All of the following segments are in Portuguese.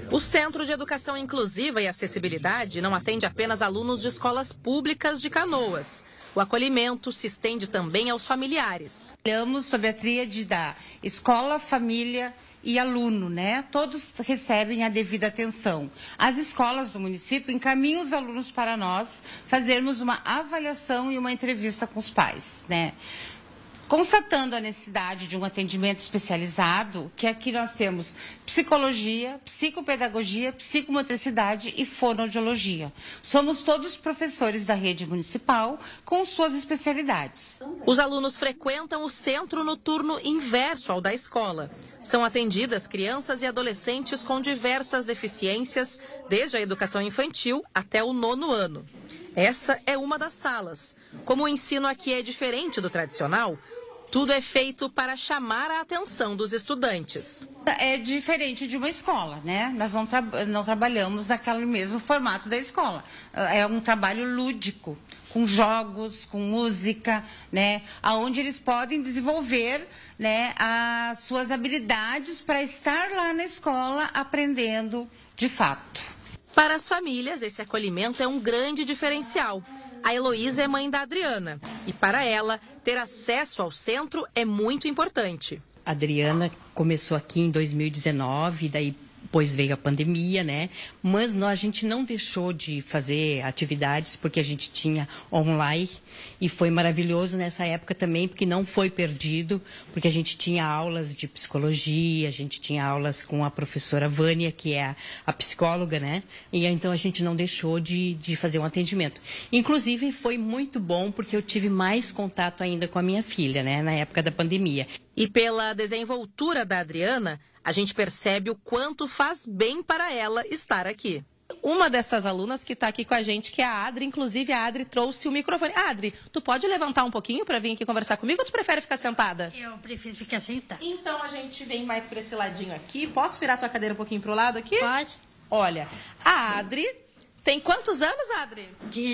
O Centro de Educação Inclusiva e Acessibilidade não atende apenas alunos de escolas públicas de Canoas. O acolhimento se estende também aos familiares. Falamos sobre a tríade da escola, família e aluno, né? Todos recebem a devida atenção. As escolas do município encaminham os alunos para nós fazermos uma avaliação e uma entrevista com os pais, né? Constatando a necessidade de um atendimento especializado, que aqui nós temos psicologia, psicopedagogia, psicomotricidade e fonoaudiologia. Somos todos professores da rede municipal com suas especialidades. Os alunos frequentam o centro no turno inverso ao da escola. São atendidas crianças e adolescentes com diversas deficiências, desde a educação infantil até o 9º ano. Essa é uma das salas. Como o ensino aqui é diferente do tradicional, tudo é feito para chamar a atenção dos estudantes. É diferente de uma escola, né? Nós não trabalhamos naquele mesmo formato da escola. É um trabalho lúdico, com jogos, com música, né? Onde eles podem desenvolver, né, as suas habilidades para estar lá na escola aprendendo de fato. Para as famílias, esse acolhimento é um grande diferencial. A Heloísa é mãe da Adriana e, para ela, ter acesso ao centro é muito importante. A Adriana começou aqui em 2019, daí depois veio a pandemia, né? Mas a gente não deixou de fazer atividades porque a gente tinha online e foi maravilhoso nessa época também, porque não foi perdido, porque a gente tinha aulas de psicologia, a gente tinha aulas com a professora Vânia, que é a psicóloga, né? E então a gente não deixou de fazer um atendimento. Inclusive foi muito bom porque eu tive mais contato ainda com a minha filha, né? Na época da pandemia. E pela desenvoltura da Adriana, a gente percebe o quanto faz bem para ela estar aqui. Uma dessas alunas que está aqui com a gente, que é a Adri, inclusive a Adri trouxe o microfone. Adri, tu pode levantar um pouquinho para vir aqui conversar comigo ou tu prefere ficar sentada? Eu prefiro ficar sentada. Então a gente vem mais para esse ladinho aqui. Posso virar tua cadeira um pouquinho pro lado aqui? Pode. Olha, a Adri tem quantos anos, Adri?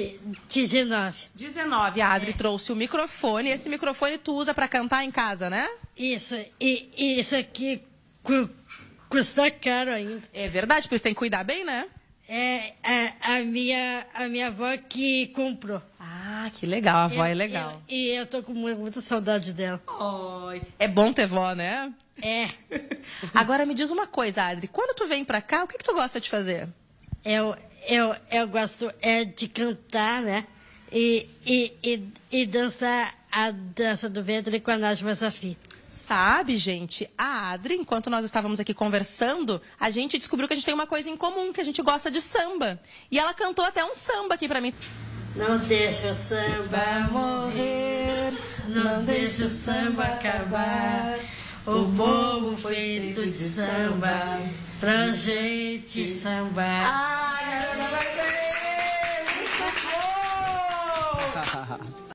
19. 19. A Adri trouxe o microfone. Esse microfone tu usa para cantar em casa, né? Isso. E isso aqui custa caro ainda. É verdade, por isso tem que cuidar bem, né? É a minha avó que comprou. Ah, que legal. A avó é legal. E eu tô com muita saudade dela. Oi. É bom ter vó, né? É. Agora me diz uma coisa, Adri. Quando tu vem pra cá, o que tu gosta de fazer? Eu gosto de cantar, né? E dançar a dança do ventre com a Najma Safi. Sabe, gente, a Adri, enquanto nós estávamos aqui conversando, a gente descobriu que a gente tem uma coisa em comum, que a gente gosta de samba. E ela cantou até um samba aqui pra mim. Não deixa o samba morrer, não deixa o samba acabar. O povo feito de samba, pra gente sambar. Ai,